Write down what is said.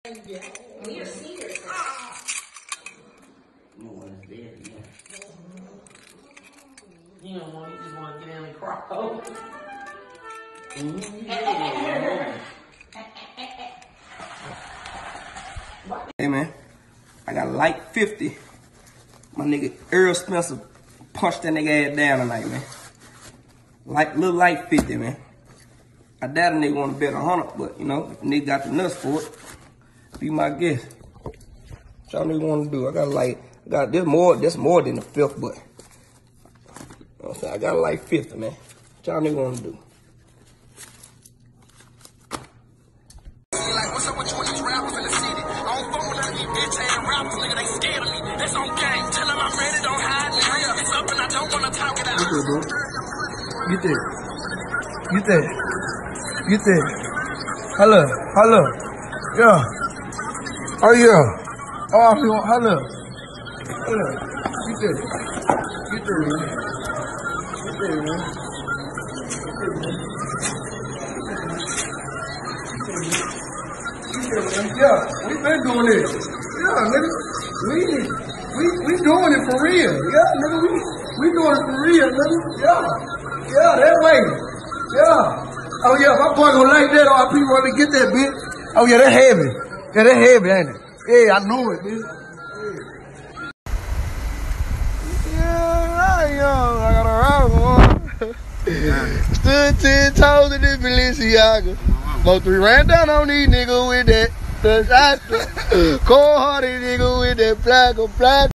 We are seniors. No one is dead, yeah. You don't want, you just want to get in and crawl. Hey man, I got light 50. My nigga Earl Spencer punched that nigga ass down tonight, man. Little light 50, man. I doubt a nigga want to bet 100, but you know, if a nigga got the nuts for it, be my guest. What y'all niggas want to do? I got this more than the fifth, but you know what I'm saying? I got a light 50, man. What y'all niggas want to do? Like, what's up with you and these rappers in the city? I don't fuck with none of these bitch-ass rappers, nigga, they scared of me. That's on game. Tell them I'm ready, don't hide me. It's up and I don't wanna talk it out. You think? Hello. Yeah. Oh, yeah. Oh, hello. You think, man. Yeah, we been doing this. Yeah, nigga. We doing it for real. Yeah, nigga. We doing it for real, nigga. Yeah, that way. Yeah. Oh yeah, my boy gonna like that. All people want to get that bitch. Oh yeah, that heavy. Yeah, that heavy, ain't it? Yeah, I know it, bitch. Yeah, I got a round one. Stood 10 toes in this Balenciaga. Mo 3 ran down on these niggas with that. Cold-hearted nigga with that black.